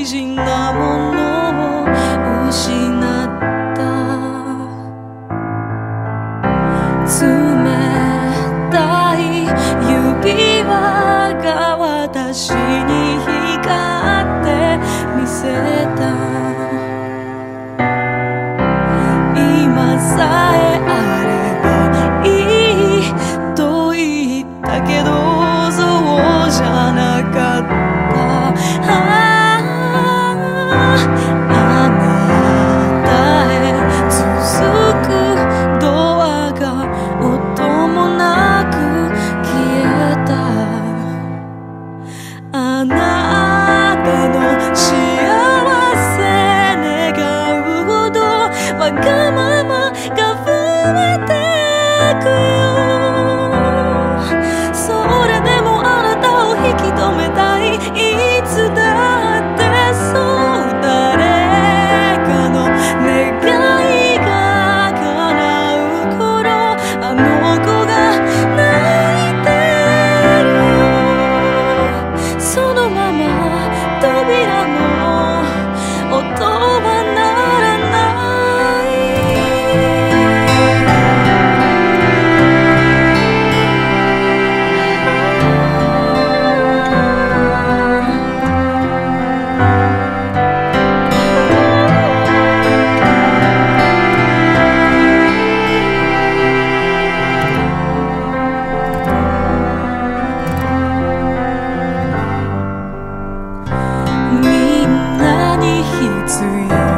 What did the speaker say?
事なものを失った冷たい指輪が私に光ってみせた今さえあればいいと言ったけどそうじゃなかったあなたへ続くドアが音もなく消えたあなたの幸せ願うほどわがままが増えてくよそれでもあなたを引き止めたいいつだってそう誰かの願いが叶う頃あの子が泣いてるそのまま扉の音は鳴らないみんなに必要